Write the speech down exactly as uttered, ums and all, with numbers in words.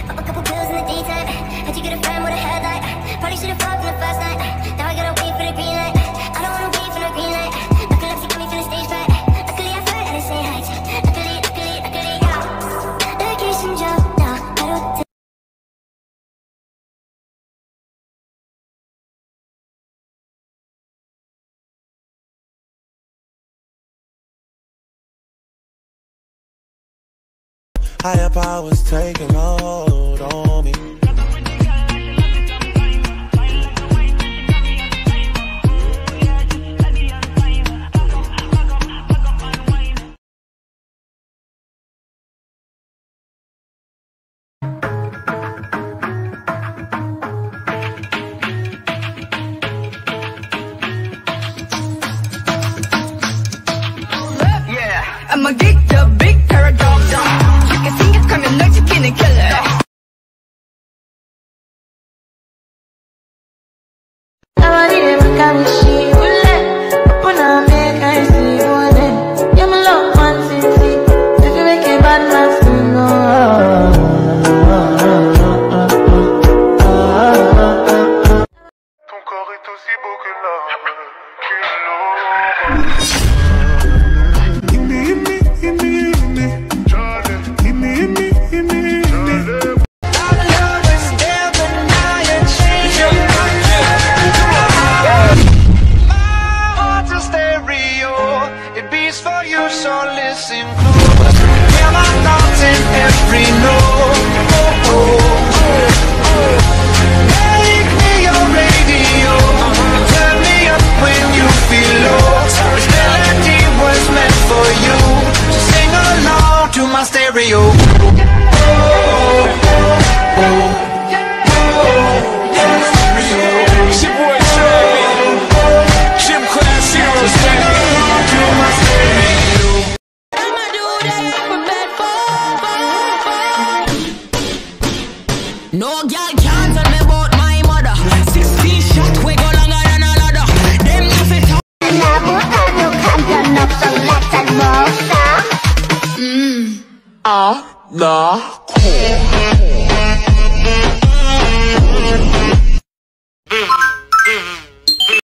Pop a couple pills in the daytime. How'd you get a friend with a headlight? Probably should've fucked in the first night. Now I gotta wait for the green light. I don't wanna wait for the green light. Narcolepsy got me feeling stage fright. Luckily I flirt and I say hi. Luckily, luckily, luckily, yeah. Location job now. I don't. Higher powers taking hold on me. Yeah, I'ma get the big paradox on. 생각하면 널 지키는 killer. 나만이래 막감이 씌울래 뽀뽀남에 갈수 원해 You're my love one city 내가 왜 이렇게 만났어 Ton corps est aussi beau que l'âme qui l'aura. So listen close. Hear my thoughts in every note. Oh, oh, oh, oh. Make me your radio. Turn me up when you feel low. This melody was meant for you. So sing along to my stereo. Oh, oh, oh, oh. It's your boy Trey. Gym class heroes. Sing along to my stereo. No girl can't tell me about my mother. Six feet shot, we go longer than a ladder. Them nothing talk. Mmm. Ah, the core.